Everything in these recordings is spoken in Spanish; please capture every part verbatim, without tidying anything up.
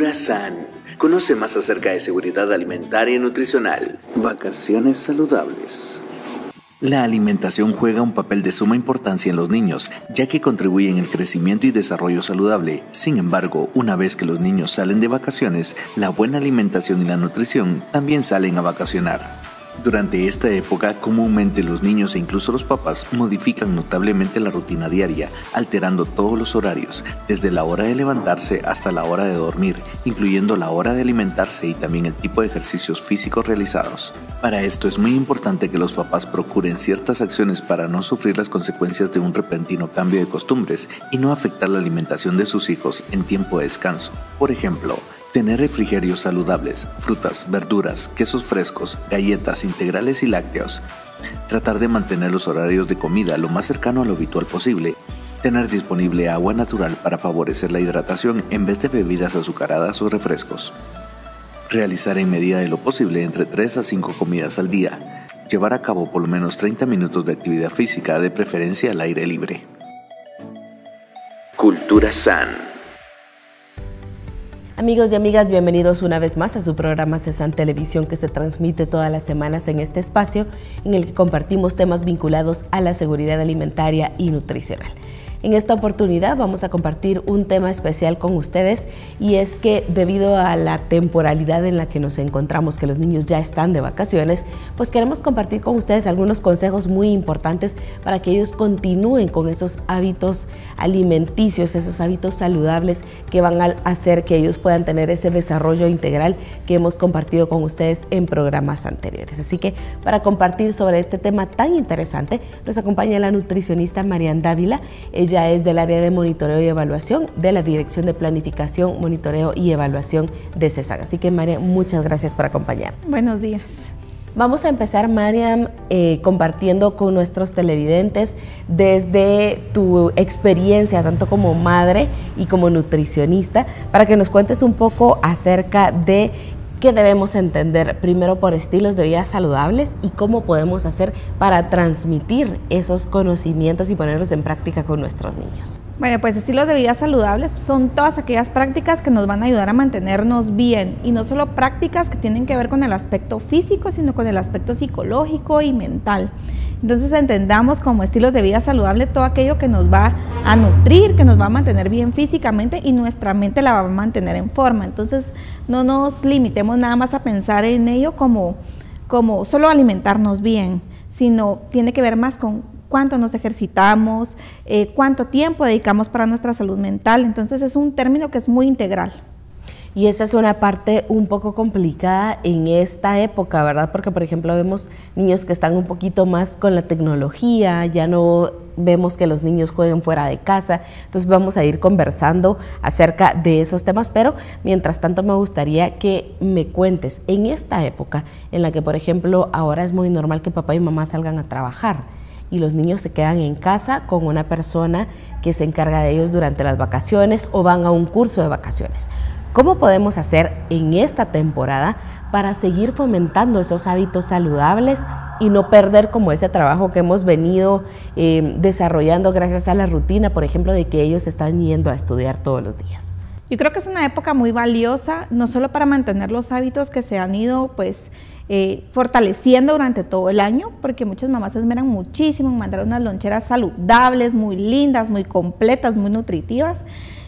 Cultura San. Conoce más acerca de seguridad alimentaria y nutricional. Vacaciones saludables. La alimentación juega un papel de suma importancia en los niños, ya que contribuye en el crecimiento y desarrollo saludable. Sin embargo, una vez que los niños salen de vacaciones, la buena alimentación y la nutrición también salen a vacacionar. Durante esta época, comúnmente los niños e incluso los papás modifican notablemente la rutina diaria, alterando todos los horarios, desde la hora de levantarse hasta la hora de dormir, incluyendo la hora de alimentarse y también el tipo de ejercicios físicos realizados. Para esto es muy importante que los papás procuren ciertas acciones para no sufrir las consecuencias de un repentino cambio de costumbres y no afectar la alimentación de sus hijos en tiempo de descanso. Por ejemplo, tener refrigerios saludables, frutas, verduras, quesos frescos, galletas integrales y lácteos. Tratar de mantener los horarios de comida lo más cercano a lo habitual posible. Tener disponible agua natural para favorecer la hidratación en vez de bebidas azucaradas o refrescos. Realizar en medida de lo posible entre tres a cinco comidas al día. Llevar a cabo por lo menos treinta minutos de actividad física, de preferencia al aire libre. Cultura San. Amigos y amigas, bienvenidos una vez más a su programa CESAN Televisión, que se transmite todas las semanas en este espacio en el que compartimos temas vinculados a la seguridad alimentaria y nutricional. En esta oportunidad vamos a compartir un tema especial con ustedes, y es que debido a la temporalidad en la que nos encontramos, que los niños ya están de vacaciones, pues queremos compartir con ustedes algunos consejos muy importantes para que ellos continúen con esos hábitos alimenticios, esos hábitos saludables que van a hacer que ellos puedan tener ese desarrollo integral que hemos compartido con ustedes en programas anteriores. Así que para compartir sobre este tema tan interesante nos acompaña la nutricionista Marian Dávila. Ella es del área de monitoreo y evaluación de la Dirección de Planificación, Monitoreo y Evaluación de CESAN. Así que, Mariam, muchas gracias por acompañarnos. Buenos días. Vamos a empezar, Mariam, eh, compartiendo con nuestros televidentes desde tu experiencia, tanto como madre y como nutricionista, para que nos cuentes un poco acerca de qué debemos entender primero por estilos de vida saludables y cómo podemos hacer para transmitir esos conocimientos y ponerlos en práctica con nuestros niños. Bueno, pues estilos de vida saludables son todas aquellas prácticas que nos van a ayudar a mantenernos bien, y no solo prácticas que tienen que ver con el aspecto físico, sino con el aspecto psicológico y mental. Entonces entendamos como estilos de vida saludable todo aquello que nos va a nutrir, que nos va a mantener bien físicamente, y nuestra mente la va a mantener en forma. Entonces no nos limitemos nada más a pensar en ello como, como solo alimentarnos bien, sino tiene que ver más con cuánto nos ejercitamos, eh, cuánto tiempo dedicamos para nuestra salud mental. Entonces es un término que es muy integral. Y esa es una parte un poco complicada en esta época, ¿verdad? Porque, por ejemplo, vemos niños que están un poquito más con la tecnología, ya no vemos que los niños jueguen fuera de casa. Entonces vamos a ir conversando acerca de esos temas, pero mientras tanto me gustaría que me cuentes, en esta época en la que, por ejemplo, ahora es muy normal que papá y mamá salgan a trabajar y los niños se quedan en casa con una persona que se encarga de ellos durante las vacaciones o van a un curso de vacaciones. ¿Cómo podemos hacer en esta temporada para seguir fomentando esos hábitos saludables y no perder como ese trabajo que hemos venido eh, desarrollando gracias a la rutina, por ejemplo, de que ellos están yendo a estudiar todos los días? Yo creo que es una época muy valiosa, no solo para mantener los hábitos que se han ido pues eh, fortaleciendo durante todo el año, porque muchas mamás se esmeran muchísimo en mandar unas loncheras saludables, muy lindas, muy completas, muy nutritivas,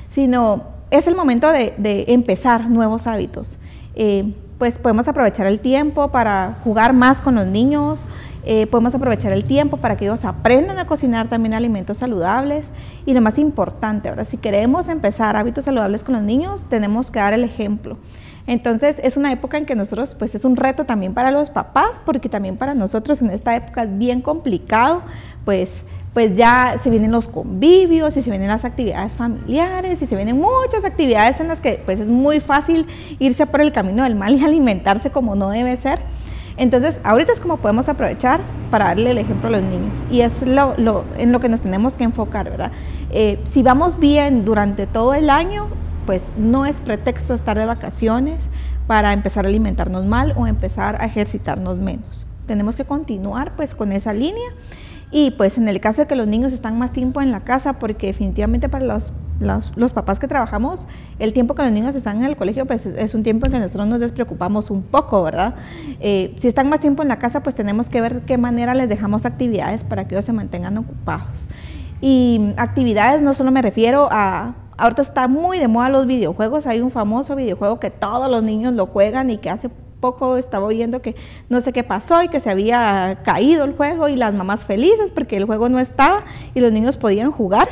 sino es el momento de, de empezar nuevos hábitos. Eh, pues podemos aprovechar el tiempo para jugar más con los niños, eh, podemos aprovechar el tiempo para que ellos aprendan a cocinar también alimentos saludables, y lo más importante, ahora si queremos empezar hábitos saludables con los niños, tenemos que dar el ejemplo. Entonces es una época en que nosotros, pues es un reto también para los papás, porque también para nosotros en esta época es bien complicado, pues pues ya se vienen los convivios y se vienen las actividades familiares y se vienen muchas actividades en las que pues es muy fácil irse por el camino del mal y alimentarse como no debe ser. Entonces ahorita es como podemos aprovechar para darle el ejemplo a los niños, y es lo, lo, en lo que nos tenemos que enfocar, ¿verdad? Eh, si vamos bien durante todo el año, pues no es pretexto estar de vacaciones para empezar a alimentarnos mal o empezar a ejercitarnos menos. Tenemos que continuar pues con esa línea. Y pues en el caso de que los niños están más tiempo en la casa, porque definitivamente para los, los, los papás que trabajamos, el tiempo que los niños están en el colegio pues es, es un tiempo en que nosotros nos despreocupamos un poco, ¿verdad? Eh, si están más tiempo en la casa, pues tenemos que ver de qué manera les dejamos actividades para que ellos se mantengan ocupados. Y actividades no solo me refiero a... Ahorita está muy de moda los videojuegos, hay un famoso videojuego que todos los niños lo juegan y que hace poco estaba oyendo que no sé qué pasó y que se había caído el juego y las mamás felices porque el juego no estaba y los niños podían jugar.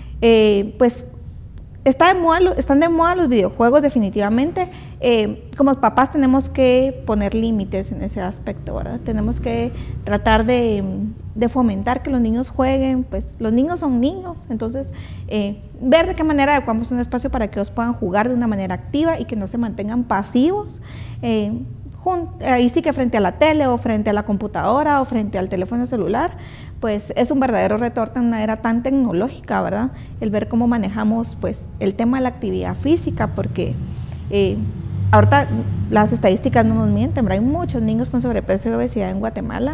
Eh, pues está de moda, están de moda los videojuegos definitivamente. Eh, como papás tenemos que poner límites en ese aspecto, ¿verdad? Tenemos que tratar de, de fomentar que los niños jueguen, pues los niños son niños, entonces eh, ver de qué manera adecuamos un espacio para que ellos puedan jugar de una manera activa y que no se mantengan pasivos. Eh, ahí sí que frente a la tele o frente a la computadora o frente al teléfono celular, pues es un verdadero reto en una era tan tecnológica, ¿verdad? El ver cómo manejamos pues el tema de la actividad física, porque eh, ahorita las estadísticas no nos mienten, pero hay muchos niños con sobrepeso y obesidad en Guatemala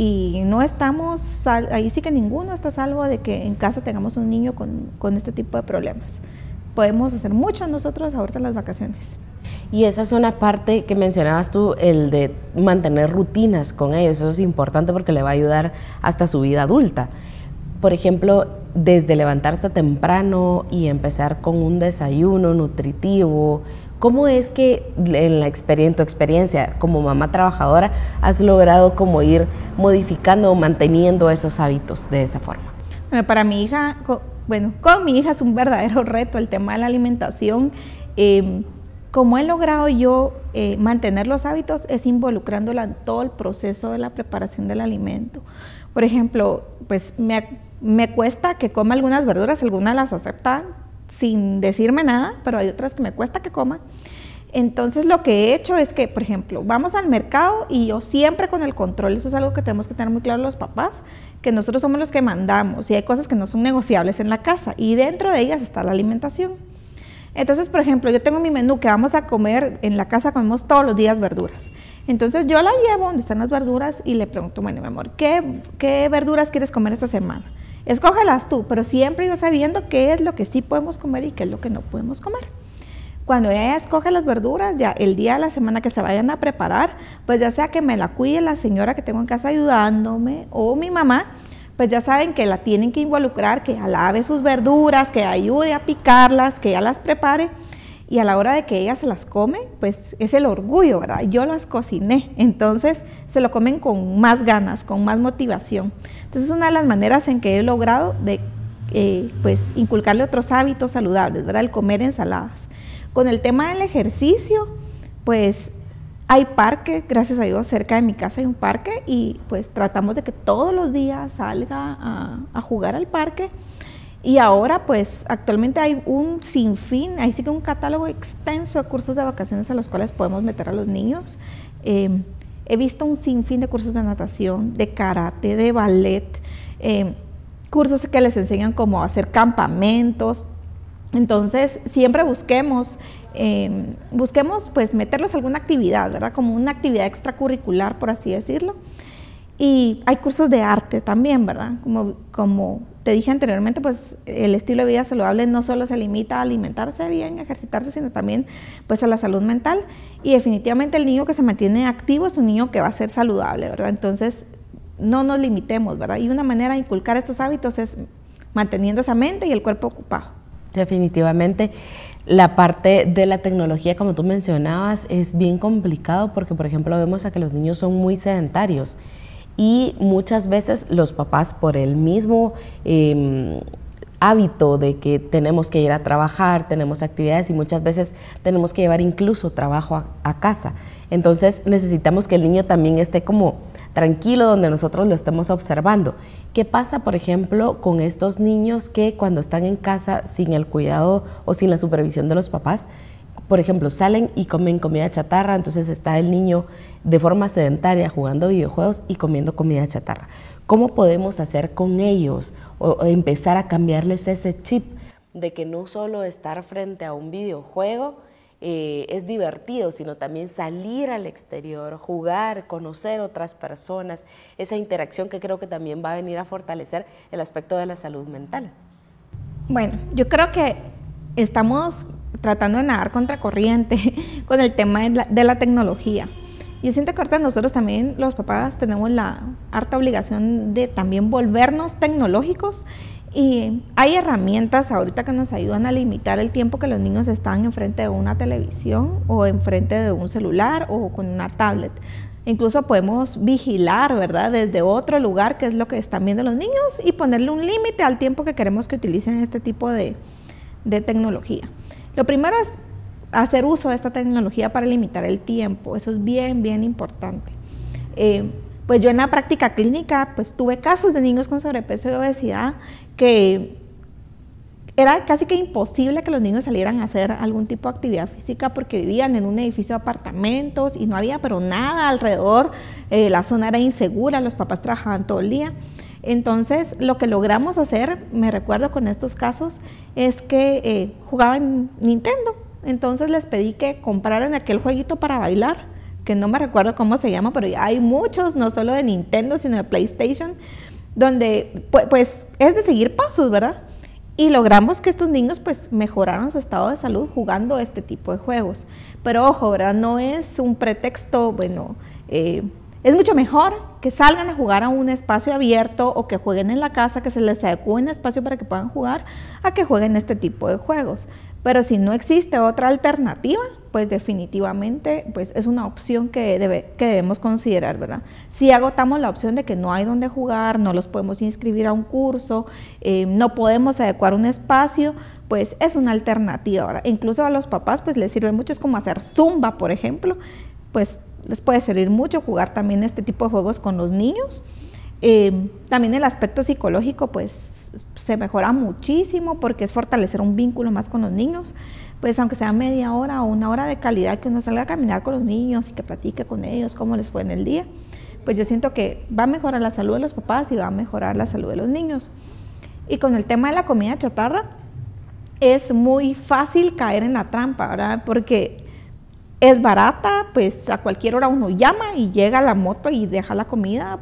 y no estamos, ahí sí que ninguno está salvo de que en casa tengamos un niño con, con este tipo de problemas. Podemos hacer mucho nosotros ahorita en las vacaciones. Y esa es una parte que mencionabas tú, el de mantener rutinas con ellos, eso es importante porque le va a ayudar hasta su vida adulta. Por ejemplo, desde levantarse temprano y empezar con un desayuno nutritivo, ¿cómo es que en la experiencia, tu experiencia como mamá trabajadora has logrado como ir modificando o manteniendo esos hábitos de esa forma? Bueno, para mi hija, bueno, con mi hija es un verdadero reto el tema de la alimentación. Eh, Como he logrado yo eh, mantener los hábitos es involucrándola en todo el proceso de la preparación del alimento. Por ejemplo, pues me, me cuesta que coma algunas verduras, algunas las acepta sin decirme nada, pero hay otras que me cuesta que coma. Entonces lo que he hecho es que, por ejemplo, vamos al mercado y yo siempre con el control, eso es algo que tenemos que tener muy claro los papás, que nosotros somos los que mandamos y hay cosas que no son negociables en la casa y dentro de ellas está la alimentación. Entonces, por ejemplo, yo tengo mi menú que vamos a comer, en la casa comemos todos los días verduras. Entonces yo la llevo donde están las verduras y le pregunto, bueno, mi amor, ¿qué, qué verduras quieres comer esta semana? Escógelas tú, pero siempre yo sabiendo qué es lo que sí podemos comer y qué es lo que no podemos comer. Cuando ella escoge las verduras, ya el día de la semana que se vayan a preparar, pues ya sea que me la cuide la señora que tengo en casa ayudándome o mi mamá, pues ya saben que la tienen que involucrar, que lave sus verduras, que ayude a picarlas, que ella las prepare y a la hora de que ella se las come, pues es el orgullo, ¿verdad? Yo las cociné, entonces se lo comen con más ganas, con más motivación. Entonces es una de las maneras en que he logrado de eh, pues inculcarle otros hábitos saludables, ¿verdad? El comer ensaladas. Con el tema del ejercicio, pues hay parque, gracias a Dios, cerca de mi casa hay un parque y pues tratamos de que todos los días salga a, a jugar al parque. Y ahora pues actualmente hay un sinfín, ahí sí que un catálogo extenso de cursos de vacaciones a los cuales podemos meter a los niños. Eh, he visto un sinfín de cursos de natación, de karate, de ballet, eh, cursos que les enseñan cómo hacer campamentos. Entonces siempre busquemos Eh, busquemos pues meterlos a alguna actividad, ¿verdad? Como una actividad extracurricular, por así decirlo. Y hay cursos de arte también, ¿verdad? Como, como te dije anteriormente, pues el estilo de vida saludable no solo se limita a alimentarse bien, a ejercitarse, sino también pues a la salud mental. Y definitivamente el niño que se mantiene activo es un niño que va a ser saludable, ¿verdad? Entonces no nos limitemos, ¿verdad? Y una manera de inculcar estos hábitos es manteniendo esa mente y el cuerpo ocupado. Definitivamente. La parte de la tecnología, como tú mencionabas, es bien complicado porque, por ejemplo, vemos a que los niños son muy sedentarios y muchas veces los papás, por el mismo eh, hábito de que tenemos que ir a trabajar, tenemos actividades y muchas veces tenemos que llevar incluso trabajo a, a casa. Entonces necesitamos que el niño también esté como tranquilo donde nosotros lo estemos observando. ¿Qué pasa, por ejemplo, con estos niños que cuando están en casa sin el cuidado o sin la supervisión de los papás, por ejemplo, salen y comen comida chatarra, entonces está el niño de forma sedentaria jugando videojuegos y comiendo comida chatarra? ¿Cómo podemos hacer con ellos o, o empezar a cambiarles ese chip de que no solo estar frente a un videojuego eh, es divertido, sino también salir al exterior, jugar, conocer otras personas, esa interacción que creo que también va a venir a fortalecer el aspecto de la salud mental. Bueno, yo creo que estamos tratando de nadar contracorriente con el tema de la, de la tecnología. Yo siento que ahorita nosotros también, los papás, tenemos la harta obligación de también volvernos tecnológicos, y hay herramientas ahorita que nos ayudan a limitar el tiempo que los niños están enfrente de una televisión o enfrente de un celular o con una tablet. Incluso podemos vigilar, ¿verdad?, desde otro lugar qué es lo que están viendo los niños y ponerle un límite al tiempo que queremos que utilicen este tipo de, de tecnología. Lo primero es hacer uso de esta tecnología para limitar el tiempo. Eso es bien, bien importante. Eh, pues yo en la práctica clínica pues tuve casos de niños con sobrepeso y obesidad que era casi que imposible que los niños salieran a hacer algún tipo de actividad física porque vivían en un edificio de apartamentos y no había pero nada alrededor, eh, la zona era insegura, los papás trabajaban todo el día. Entonces lo que logramos hacer, me recuerdo con estos casos, es que eh, jugaban Nintendo. Entonces les pedí que compraran aquel jueguito para bailar, que no me recuerdo cómo se llama, pero ya hay muchos, no solo de Nintendo, sino de PlayStation, donde pues es de seguir pasos, ¿verdad? Y logramos que estos niños pues mejoraran su estado de salud jugando este tipo de juegos. Pero ojo, ¿verdad? No es un pretexto, bueno, eh, es mucho mejor que salgan a jugar a un espacio abierto o que jueguen en la casa, que se les adecue un espacio para que puedan jugar, a que jueguen este tipo de juegos. Pero si no existe otra alternativa, pues definitivamente pues es una opción que, debe, que debemos considerar, ¿verdad? Si agotamos la opción de que no hay donde jugar, no los podemos inscribir a un curso, eh, no podemos adecuar un espacio, pues es una alternativa, ¿verdad? Incluso a los papás pues les sirve mucho, es como hacer zumba, por ejemplo, pues les puede servir mucho jugar también este tipo de juegos con los niños. Eh, también el aspecto psicológico pues se mejora muchísimo porque es fortalecer un vínculo más con los niños, pues aunque sea media hora o una hora de calidad que uno salga a caminar con los niños y que platique con ellos cómo les fue en el día, pues yo siento que va a mejorar la salud de los papás y va a mejorar la salud de los niños. Y con el tema de la comida chatarra, es muy fácil caer en la trampa, ¿verdad? Porque es barata, pues a cualquier hora uno llama y llega la moto y deja la comida.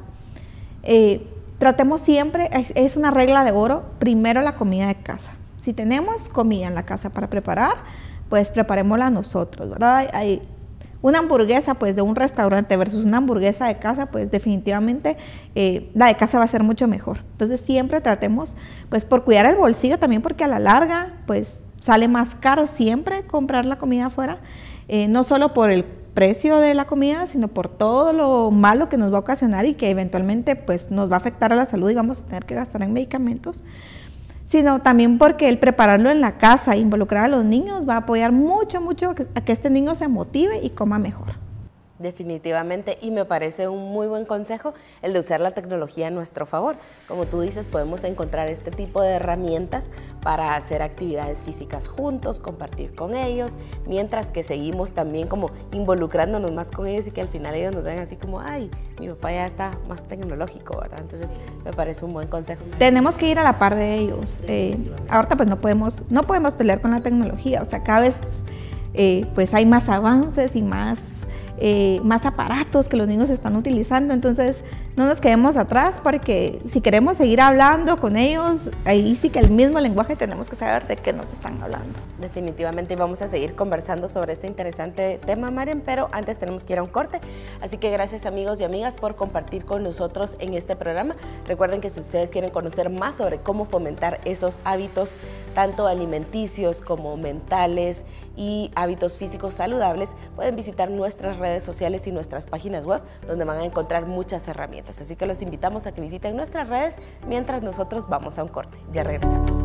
Eh, Tratemos siempre, es, es una regla de oro, primero la comida de casa. Si tenemos comida en la casa para preparar, pues preparémosla nosotros, ¿verdad? Hay una hamburguesa pues de un restaurante versus una hamburguesa de casa, pues definitivamente eh, la de casa va a ser mucho mejor. Entonces siempre tratemos pues por cuidar el bolsillo también, porque a la larga pues sale más caro siempre comprar la comida afuera, eh, no solo por el precio de la comida, sino por todo lo malo que nos va a ocasionar y que eventualmente pues nos va a afectar a la salud y vamos a tener que gastar en medicamentos, sino también porque el prepararlo en la casa e involucrar a los niños va a apoyar mucho, mucho a que este niño se motive y coma mejor. Definitivamente, y me parece un muy buen consejo el de usar la tecnología a nuestro favor. Como tú dices, podemos encontrar este tipo de herramientas para hacer actividades físicas juntos, compartir con ellos, mientras que seguimos también como involucrándonos más con ellos y que al final ellos nos ven así como, ay, mi papá ya está más tecnológico, ¿verdad? Entonces me parece un buen consejo. Tenemos que ir a la par de ellos. Eh, ahorita pues no podemos, no podemos pelear con la tecnología, o sea, cada vez eh, pues hay más avances y más... Eh, más aparatos que los niños están utilizando, entonces no nos quedemos atrás, porque si queremos seguir hablando con ellos, ahí sí que el mismo lenguaje tenemos que saber de qué nos están hablando. Definitivamente, y vamos a seguir conversando sobre este interesante tema, Marian, pero antes tenemos que ir a un corte, así que gracias amigos y amigas por compartir con nosotros en este programa. Recuerden que si ustedes quieren conocer más sobre cómo fomentar esos hábitos, tanto alimenticios como mentales y hábitos físicos saludables, pueden visitar nuestras redes sociales y nuestras páginas web, donde van a encontrar muchas herramientas. Así que los invitamos a que visiten nuestras redes mientras nosotros vamos a un corte. Ya regresamos.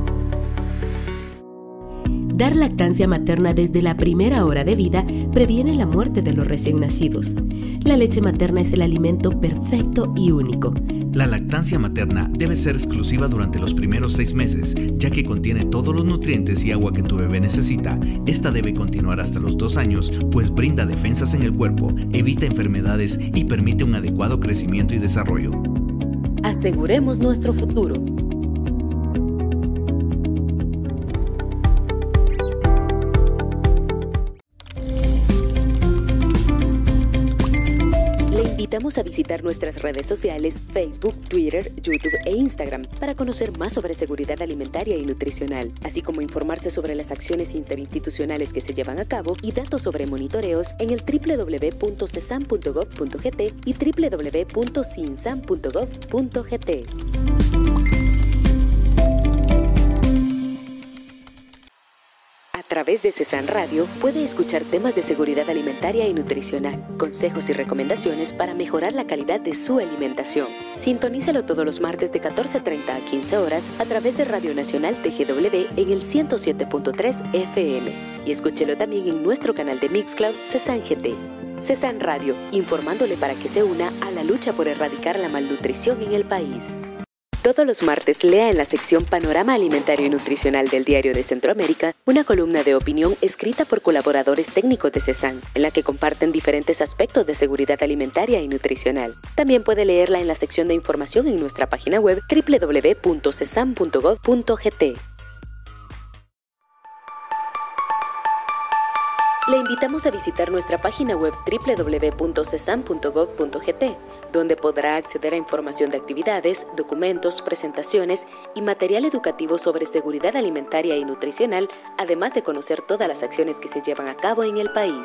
Dar lactancia materna desde la primera hora de vida previene la muerte de los recién nacidos. La leche materna es el alimento perfecto y único. La lactancia materna debe ser exclusiva durante los primeros seis meses, ya que contiene todos los nutrientes y agua que tu bebé necesita. Esta debe continuar hasta los dos años, pues brinda defensas en el cuerpo, evita enfermedades y permite un adecuado crecimiento y desarrollo. Aseguremos nuestro futuro. invitamos a visitar nuestras redes sociales Facebook, Twitter, YouTube e Instagram para conocer más sobre seguridad alimentaria y nutricional, así como informarse sobre las acciones interinstitucionales que se llevan a cabo y datos sobre monitoreos en el doble u doble u doble u punto cesan punto gov punto gt y doble u doble u doble u punto cinsam punto gov punto gt. A través de Cesan Radio puede escuchar temas de seguridad alimentaria y nutricional, consejos y recomendaciones para mejorar la calidad de su alimentación. Sintonícelo todos los martes de catorce treinta a quince horas a través de Radio Nacional T G W en el ciento siete punto tres F M y escúchelo también en nuestro canal de Mixcloud Cesan G T. Cesan Radio, informándole para que se una a la lucha por erradicar la malnutrición en el país. Todos los martes lea en la sección Panorama Alimentario y Nutricional del Diario de Centroamérica una columna de opinión escrita por colaboradores técnicos de Cesan, en la que comparten diferentes aspectos de seguridad alimentaria y nutricional. También puede leerla en la sección de información en nuestra página web doble u doble u doble u punto cesan punto gov punto gt. Le invitamos a visitar nuestra página web doble u doble u doble u punto cesan punto gov punto gt, donde podrá acceder a información de actividades, documentos, presentaciones y material educativo sobre seguridad alimentaria y nutricional, además de conocer todas las acciones que se llevan a cabo en el país.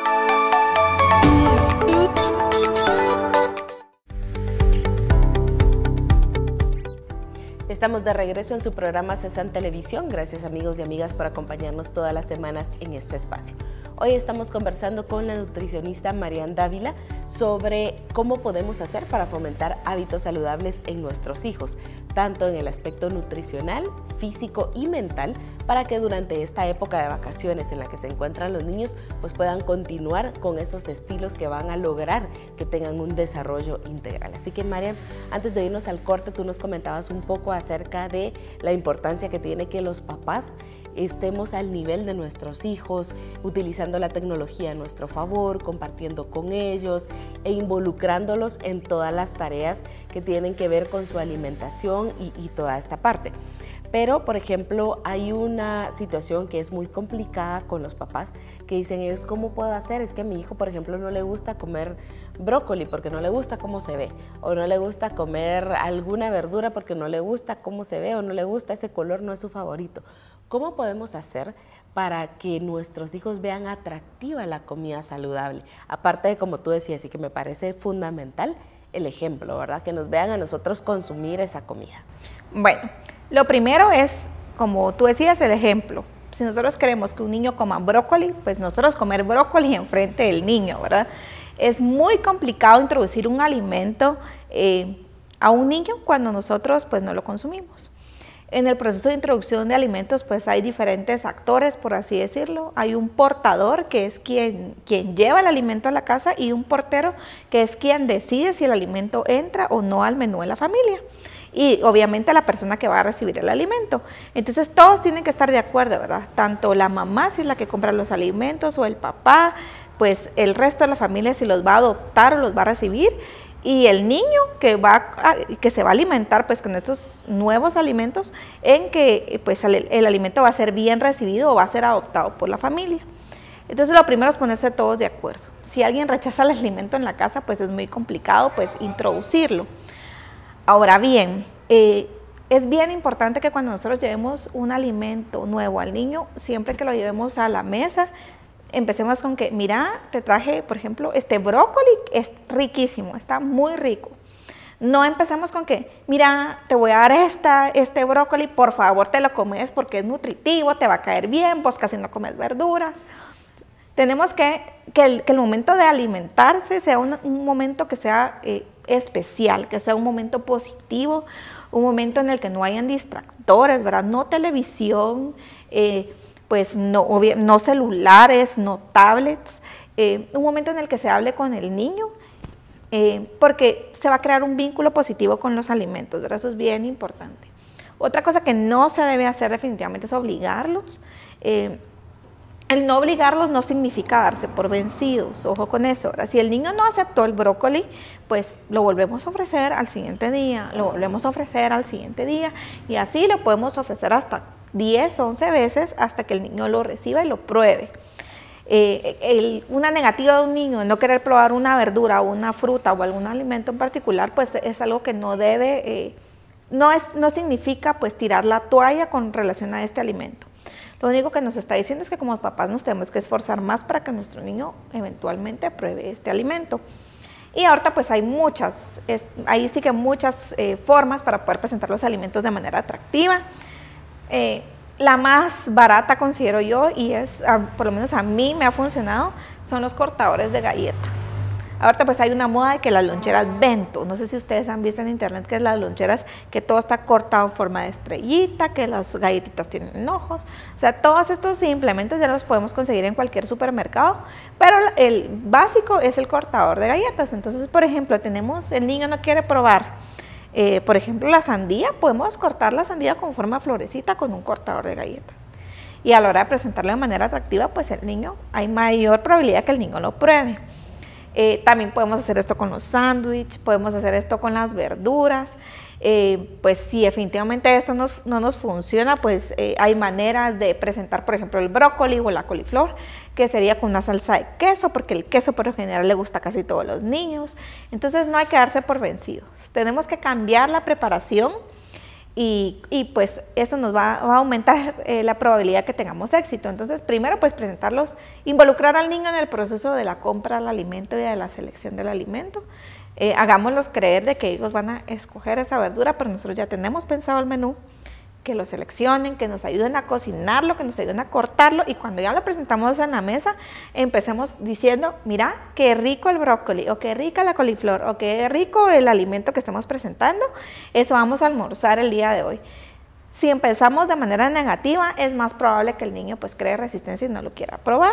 Estamos de regreso en su programa Cesan Televisión. Gracias, amigos y amigas, por acompañarnos todas las semanas en este espacio. Hoy estamos conversando con la nutricionista Marian Dávila sobre cómo podemos hacer para fomentar hábitos saludables en nuestros hijos, tanto en el aspecto nutricional, físico y mental, para que durante esta época de vacaciones en la que se encuentran los niños, pues puedan continuar con esos estilos que van a lograr que tengan un desarrollo integral. Así que, Marian, antes de irnos al corte, tú nos comentabas un poco acerca de la importancia que tiene que los papás estemos al nivel de nuestros hijos, utilizando la tecnología a nuestro favor, compartiendo con ellos e involucrándolos en todas las tareas que tienen que ver con su alimentación y, y toda esta parte. Pero, por ejemplo, hay una situación que es muy complicada con los papás que dicen ellos, ¿cómo puedo hacer? Es que a mi hijo, por ejemplo, no le gusta comer brócoli porque no le gusta cómo se ve, o no le gusta comer alguna verdura porque no le gusta cómo se ve, o no le gusta ese color, no es su favorito. ¿Cómo podemos hacer para que nuestros hijos vean atractiva la comida saludable? Aparte de, como tú decías, y que me parece fundamental, el ejemplo, ¿verdad? Que nos vean a nosotros consumir esa comida. Bueno, lo primero es, como tú decías, el ejemplo. Si nosotros queremos que un niño coma brócoli, pues nosotros comer brócoli enfrente del niño, ¿verdad? Es muy complicado introducir un alimento eh, a un niño cuando nosotros pues no lo consumimos. En el proceso de introducción de alimentos pues hay diferentes actores, por así decirlo. Hay un portador que es quien, quien lleva el alimento a la casa y un portero que es quien decide si el alimento entra o no al menú de la familia. Y obviamente la persona que va a recibir el alimento. Entonces todos tienen que estar de acuerdo, ¿verdad? Tanto la mamá, si es la que compra los alimentos, o el papá, pues el resto de la familia si los va a adoptar o los va a recibir. Y el niño que, va a, que se va a alimentar pues con estos nuevos alimentos, en que pues el, el alimento va a ser bien recibido o va a ser adoptado por la familia. Entonces lo primero es ponerse todos de acuerdo. Si alguien rechaza el alimento en la casa, pues es muy complicado pues introducirlo. Ahora bien, eh, es bien importante que cuando nosotros llevemos un alimento nuevo al niño, siempre que lo llevemos a la mesa, empecemos con que, mira, te traje, por ejemplo, este brócoli, es riquísimo, está muy rico. No empecemos con que, mira, te voy a dar esta, este brócoli, por favor te lo comes porque es nutritivo, te va a caer bien, vos casi no comes verduras. Tenemos que, que, el, que el momento de alimentarse sea un, un momento que sea eh, especial, que sea un momento positivo, un momento en el que no hayan distractores, ¿verdad? No televisión, eh, pues no, no celulares, no tablets, eh, un momento en el que se hable con el niño, eh, porque se va a crear un vínculo positivo con los alimentos, ¿verdad? Eso es bien importante. Otra cosa que no se debe hacer definitivamente es obligarlos. Eh, el no obligarlos no significa darse por vencidos, ojo con eso, ¿verdad? Si el niño no aceptó el brócoli, pues lo volvemos a ofrecer al siguiente día, lo volvemos a ofrecer al siguiente día, y así lo podemos ofrecer hasta diez, once veces hasta que el niño lo reciba y lo pruebe. Eh, el, una negativa de un niño de no querer probar una verdura o una fruta o algún alimento en particular, pues es algo que no debe, eh, no, es, no significa pues tirar la toalla con relación a este alimento. Lo único que nos está diciendo es que como papás nos tenemos que esforzar más para que nuestro niño eventualmente pruebe este alimento. Y ahorita pues hay muchas, es, ahí sí que muchas eh, formas para poder presentar los alimentos de manera atractiva. Eh, La más barata, considero yo, y es, por lo menos a mí me ha funcionado, son los cortadores de galleta. Ahorita pues hay una moda de que las loncheras Bento, no sé si ustedes han visto en internet que es las loncheras que todo está cortado en forma de estrellita, que las galletitas tienen ojos, o sea, todos estos implementos ya los podemos conseguir en cualquier supermercado, pero el básico es el cortador de galletas. Entonces, por ejemplo, tenemos, el niño no quiere probar, Eh, por ejemplo, la sandía, podemos cortar la sandía con forma florecita con un cortador de galletas. Y a la hora de presentarlo de manera atractiva, pues el niño, hay mayor probabilidad que el niño lo pruebe. Eh, también podemos hacer esto con los sándwiches, podemos hacer esto con las verduras. Eh, pues si definitivamente esto nos, no nos funciona, pues eh, hay maneras de presentar, por ejemplo, el brócoli o la coliflor, que sería con una salsa de queso, porque el queso por lo general le gusta a casi todos los niños. Entonces no hay que darse por vencidos, tenemos que cambiar la preparación y, y pues eso nos va, va a aumentar eh, la probabilidad que tengamos éxito. Entonces primero pues presentarlos, involucrar al niño en el proceso de la compra del alimento y de la selección del alimento. Eh, hagámoslos creer de que ellos van a escoger esa verdura, pero nosotros ya tenemos pensado el menú, que lo seleccionen, que nos ayuden a cocinarlo, que nos ayuden a cortarlo, y cuando ya lo presentamos en la mesa, empecemos diciendo, mira, qué rico el brócoli, o qué rica la coliflor, o qué rico el alimento que estamos presentando, eso vamos a almorzar el día de hoy. Si empezamos de manera negativa, es más probable que el niño pues cree resistencia y no lo quiera probar.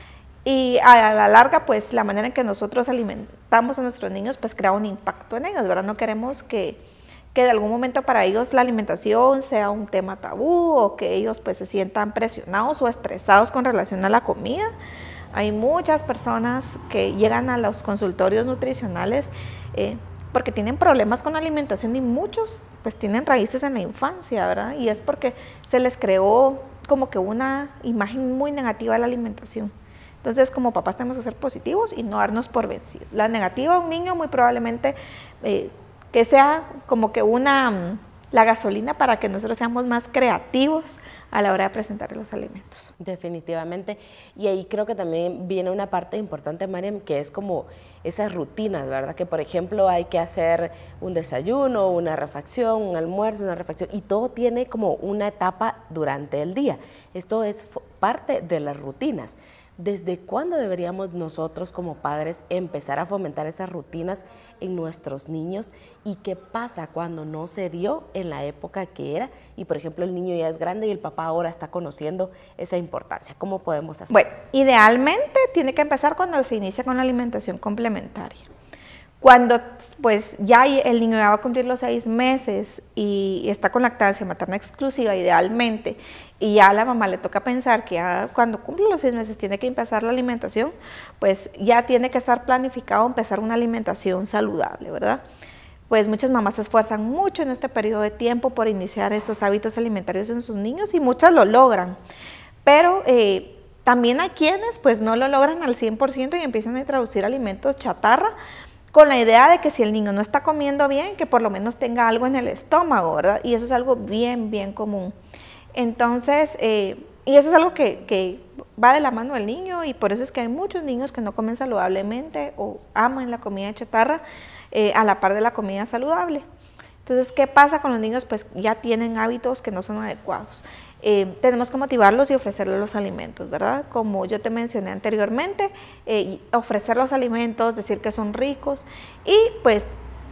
Y a la larga, pues la manera en que nosotros alimentamos a nuestros niños, pues crea un impacto en ellos, ¿verdad? No queremos que, que de algún momento para ellos la alimentación sea un tema tabú o que ellos pues se sientan presionados o estresados con relación a la comida. Hay muchas personas que llegan a los consultorios nutricionales eh, porque tienen problemas con la alimentación y muchos pues tienen raíces en la infancia, ¿verdad? Y es porque se les creó como que una imagen muy negativa de la alimentación. Entonces, como papás tenemos que ser positivos y no darnos por vencidos. La negativa a un niño muy probablemente eh, que sea como que una, la gasolina para que nosotros seamos más creativos a la hora de presentar los alimentos. Definitivamente. Y ahí creo que también viene una parte importante, Mariam, que es como esas rutinas, ¿verdad? Que, por ejemplo, hay que hacer un desayuno, una refacción, un almuerzo, una refacción, y todo tiene como una etapa durante el día. Esto es parte de las rutinas. ¿Desde cuándo deberíamos nosotros como padres empezar a fomentar esas rutinas en nuestros niños? ¿Y qué pasa cuando no se dio en la época que era? Y por ejemplo el niño ya es grande y el papá ahora está conociendo esa importancia. ¿Cómo podemos hacer? Bueno, idealmente tiene que empezar cuando se inicia con la alimentación complementaria. Cuando pues ya el niño ya va a cumplir los seis meses y está con lactancia materna exclusiva idealmente, y ya a la mamá le toca pensar que ya cuando cumple los seis meses tiene que empezar la alimentación, pues ya tiene que estar planificado empezar una alimentación saludable, ¿verdad? Pues muchas mamás se esfuerzan mucho en este periodo de tiempo por iniciar estos hábitos alimentarios en sus niños y muchas lo logran, pero eh, también hay quienes pues no lo logran al cien por ciento y empiezan a introducir alimentos chatarra, con la idea de que si el niño no está comiendo bien, que por lo menos tenga algo en el estómago, ¿verdad? Y eso es algo bien, bien común. Entonces, eh, y eso es algo que, que va de la mano del niño, y por eso es que hay muchos niños que no comen saludablemente o aman la comida chatarra eh, a la par de la comida saludable. Entonces, ¿qué pasa con los niños? Pues ya tienen hábitos que no son adecuados. Eh, tenemos que motivarlos y ofrecerles los alimentos, ¿verdad? Como yo te mencioné anteriormente, eh, ofrecer los alimentos, decir que son ricos, y pues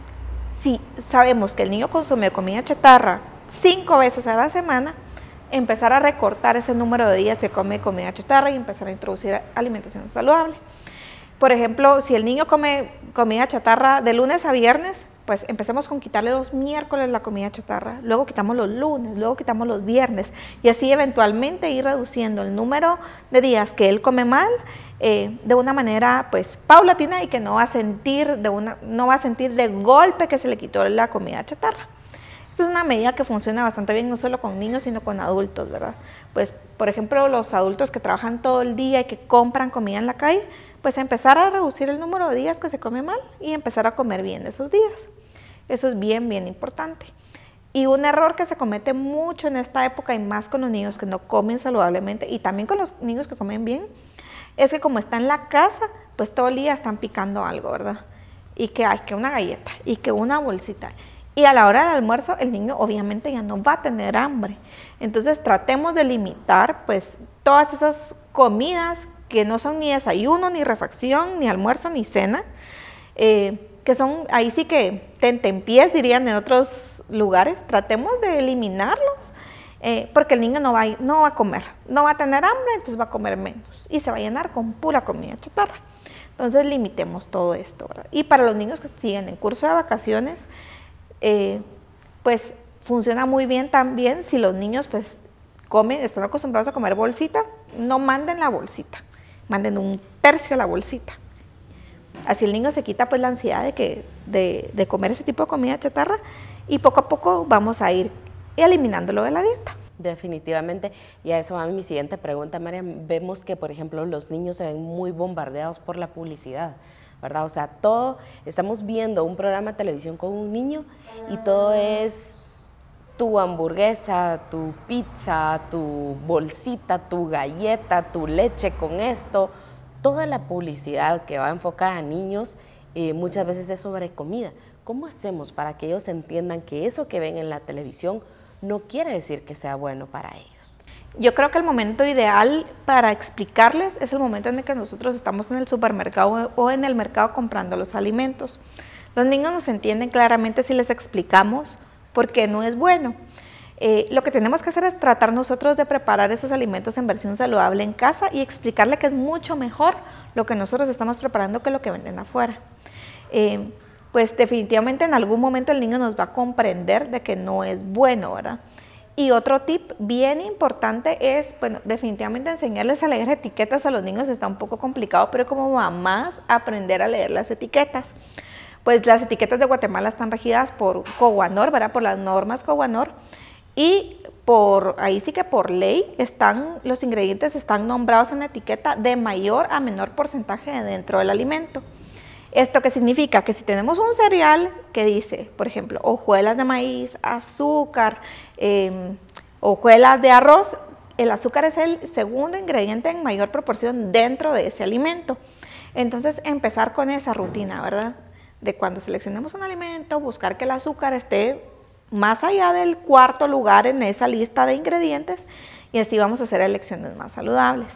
si sabemos que el niño consume comida chatarra cinco veces a la semana, empezar a recortar ese número de días que come comida chatarra y empezar a introducir alimentación saludable. Por ejemplo, si el niño come comida chatarra de lunes a viernes, pues empecemos con quitarle los miércoles la comida chatarra, luego quitamos los lunes, luego quitamos los viernes, y así eventualmente ir reduciendo el número de días que él come mal eh, de una manera pues paulatina, y que no va a sentir de una, no va a sentir de golpe que se le quitó la comida chatarra. Es Esto es una medida que funciona bastante bien, no solo con niños, sino con adultos, ¿verdad? Pues, por ejemplo, los adultos que trabajan todo el día y que compran comida en la calle, pues empezar a reducir el número de días que se come mal y empezar a comer bien esos días. Eso es bien, bien importante. Y un error que se comete mucho en esta época y más con los niños que no comen saludablemente y también con los niños que comen bien, es que como está en la casa, pues todo el día están picando algo, ¿verdad? Y que hay que una galleta y que una bolsita. Y a la hora del almuerzo el niño obviamente ya no va a tener hambre. Entonces tratemos de limitar pues todas esas comidas que no son ni desayuno, ni refacción, ni almuerzo, ni cena, eh, que son, ahí sí que tentempiés dirían en otros lugares. Tratemos de eliminarlos, eh, porque el niño no va, a, no va a comer, no va a tener hambre, entonces va a comer menos y se va a llenar con pura comida chatarra. Entonces limitemos todo esto, ¿verdad? Y para los niños que siguen en curso de vacaciones, eh, pues funciona muy bien también si los niños pues comen, están acostumbrados a comer bolsita, no manden la bolsita, manden un tercio de la bolsita. Así el niño se quita pues la ansiedad de, que, de, de comer ese tipo de comida chatarra y poco a poco vamos a ir eliminándolo de la dieta. Definitivamente, y a eso va mi siguiente pregunta, María. Vemos que, por ejemplo, los niños se ven muy bombardeados por la publicidad, ¿verdad? O sea, todo, estamos viendo un programa de televisión con un niño y todo es tu hamburguesa, tu pizza, tu bolsita, tu galleta, tu leche con esto. Toda la publicidad que va enfocada a niños eh, muchas veces es sobre comida. ¿Cómo hacemos para que ellos entiendan que eso que ven en la televisión no quiere decir que sea bueno para ellos? Yo creo que el momento ideal para explicarles es el momento en el que nosotros estamos en el supermercado o en el mercado comprando los alimentos. Los niños nos entienden claramente si les explicamos por qué no es bueno. Eh, lo que tenemos que hacer es tratar nosotros de preparar esos alimentos en versión saludable en casa y explicarle que es mucho mejor lo que nosotros estamos preparando que lo que venden afuera. Eh, pues definitivamente en algún momento el niño nos va a comprender de que no es bueno, ¿verdad? Y otro tip bien importante es, bueno, definitivamente enseñarles a leer etiquetas a los niños está un poco complicado, pero como mamás aprender a leer las etiquetas. Pues las etiquetas de Guatemala están regidas por COGUANOR, ¿verdad? Por las normas COGUANOR. Y por, ahí sí que por ley están, los ingredientes están nombrados en la etiqueta de mayor a menor porcentaje dentro del alimento. ¿Esto qué significa? Que si tenemos un cereal que dice, por ejemplo, hojuelas de maíz, azúcar, eh, hojuelas de arroz, el azúcar es el segundo ingrediente en mayor proporción dentro de ese alimento. Entonces empezar con esa rutina, ¿verdad? De cuando seleccionemos un alimento, buscar que el azúcar esté más allá del cuarto lugar en esa lista de ingredientes y así vamos a hacer elecciones más saludables.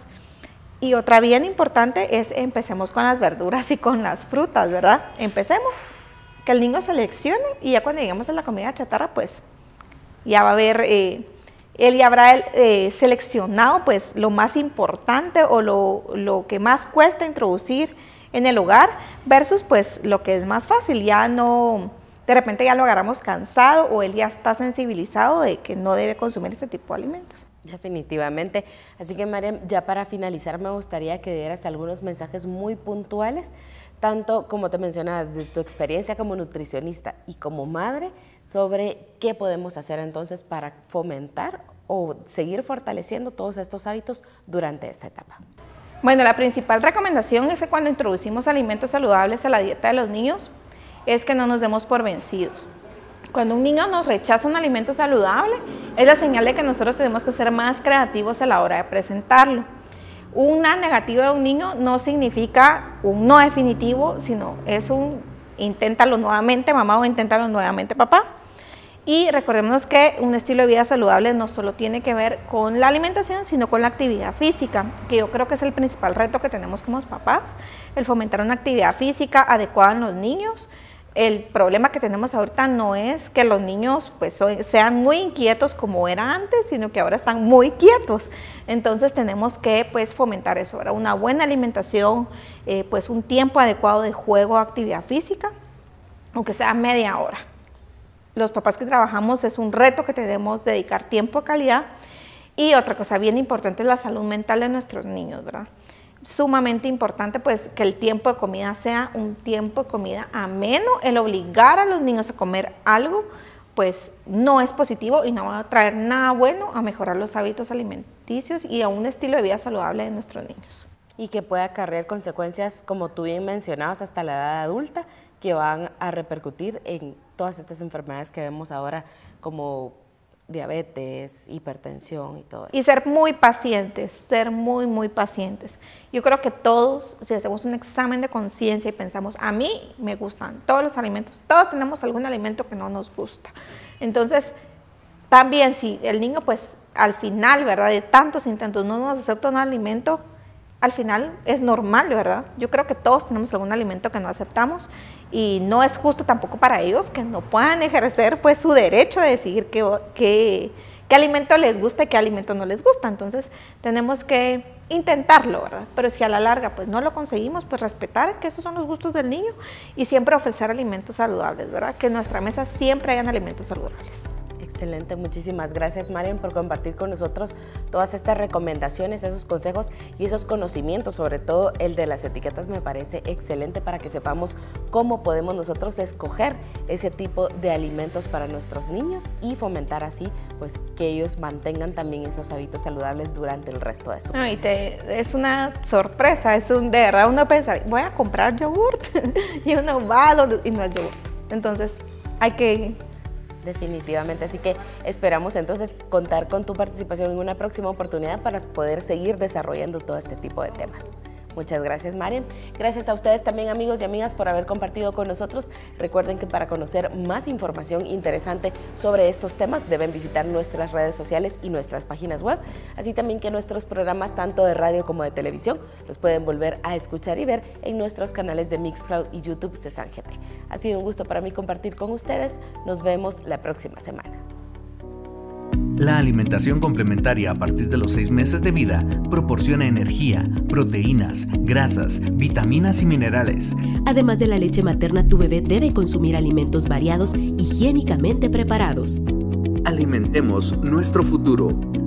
Y otra bien importante es empecemos con las verduras y con las frutas, ¿verdad? Empecemos, que el niño seleccione y ya cuando lleguemos a la comida chatarra, pues ya va a ver, eh, él ya habrá eh, seleccionado pues lo más importante o lo, lo que más cuesta introducir en el hogar versus pues lo que es más fácil, ya no... De repente ya lo agarramos cansado o él ya está sensibilizado de que no debe consumir este tipo de alimentos. Definitivamente. Así que, María, ya para finalizar me gustaría que dieras algunos mensajes muy puntuales, tanto como te mencionas de tu experiencia como nutricionista y como madre, sobre qué podemos hacer entonces para fomentar o seguir fortaleciendo todos estos hábitos durante esta etapa. Bueno, la principal recomendación es que cuando introducimos alimentos saludables a la dieta de los niños, es que no nos demos por vencidos. Cuando un niño nos rechaza un alimento saludable, es la señal de que nosotros tenemos que ser más creativos a la hora de presentarlo. Una negativa de un niño no significa un no definitivo, sino es un inténtalo nuevamente mamá o inténtalo nuevamente papá. Y recordemos que un estilo de vida saludable no solo tiene que ver con la alimentación, sino con la actividad física, que yo creo que es el principal reto que tenemos como papás, el fomentar una actividad física adecuada en los niños. El problema que tenemos ahorita no es que los niños pues, sean muy inquietos como era antes, sino que ahora están muy quietos. Entonces tenemos que pues, fomentar eso, ¿verdad? Una buena alimentación, eh, pues un tiempo adecuado de juego o actividad física, aunque sea media hora. Los papás que trabajamos es un reto que tenemos dedicar tiempo de calidad. Y otra cosa bien importante es la salud mental de nuestros niños, ¿verdad? Sumamente importante pues que el tiempo de comida sea un tiempo de comida ameno, el obligar a los niños a comer algo pues no es positivo y no va a traer nada bueno a mejorar los hábitos alimenticios y a un estilo de vida saludable de nuestros niños. Y que puede acarrear consecuencias, como tú bien mencionabas, hasta la edad adulta, que van a repercutir en todas estas enfermedades que vemos ahora, como diabetes, hipertensión y todo eso. Y ser muy pacientes, ser muy, muy pacientes. Yo creo que todos, si hacemos un examen de conciencia y pensamos, a mí me gustan todos los alimentos, todos tenemos algún alimento que no nos gusta. Entonces, también si el niño, pues, al final, ¿verdad?, de tantos intentos no nos acepta un alimento, al final es normal, ¿verdad? Yo creo que todos tenemos algún alimento que no aceptamos y no es justo tampoco para ellos que no puedan ejercer, pues, su derecho de decidir qué, qué, qué alimento les gusta y qué alimento no les gusta. Entonces tenemos que intentarlo, ¿verdad? Pero si a la larga pues no lo conseguimos, pues respetar que esos son los gustos del niño y siempre ofrecer alimentos saludables, ¿verdad? Que en nuestra mesa siempre hayan alimentos saludables. Excelente, muchísimas gracias, Marian, por compartir con nosotros todas estas recomendaciones, esos consejos y esos conocimientos, sobre todo el de las etiquetas me parece excelente para que sepamos cómo podemos nosotros escoger ese tipo de alimentos para nuestros niños y fomentar así pues que ellos mantengan también esos hábitos saludables durante el resto de su vida. No, y te, es una sorpresa, es un, de verdad uno piensa, voy a comprar yogurt y uno va y no es yogurt, entonces hay que... Definitivamente, así que esperamos entonces contar con tu participación en una próxima oportunidad para poder seguir desarrollando todo este tipo de temas. Muchas gracias, Marian. Gracias a ustedes también, amigos y amigas, por haber compartido con nosotros. Recuerden que para conocer más información interesante sobre estos temas deben visitar nuestras redes sociales y nuestras páginas web, así también que nuestros programas tanto de radio como de televisión los pueden volver a escuchar y ver en nuestros canales de Mixcloud y YouTube CESAN G T. Ha sido un gusto para mí compartir con ustedes. Nos vemos la próxima semana. La alimentación complementaria a partir de los seis meses de vida proporciona energía, proteínas, grasas, vitaminas y minerales. Además de la leche materna, tu bebé debe consumir alimentos variados, higiénicamente preparados. Alimentemos nuestro futuro.